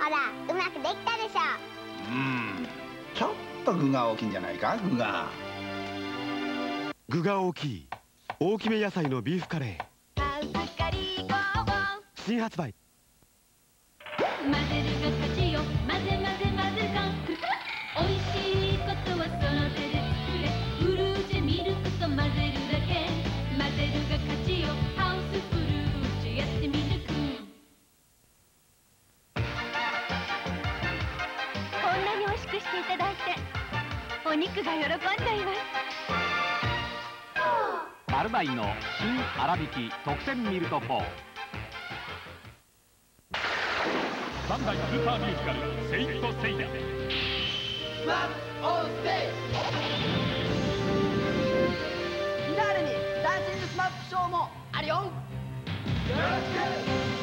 ら、うまくできたでしょ。 ちょっと具が大きいんじゃないか、具が。 具が大きい大きめ野菜のビーフカレー。 ハウスカリーゴー新発売。 混ぜるが勝ちよ、混ぜ混ぜ混ぜおいしいことはその手で作れ。フルーチェミルクと混ぜるだけ。混ぜるが勝ちよ、ハウスフルーチェやってみるく。こんなに美味しくしていただいてお肉が喜んでいます。 マルバイの新粗挽き特選ミルト4。 サンダイスーパーミュージカル「セイント・セイヤ」。 スマップ・オン・ステージフィナーレにダンシングスマップショーもあるよ。よろしく。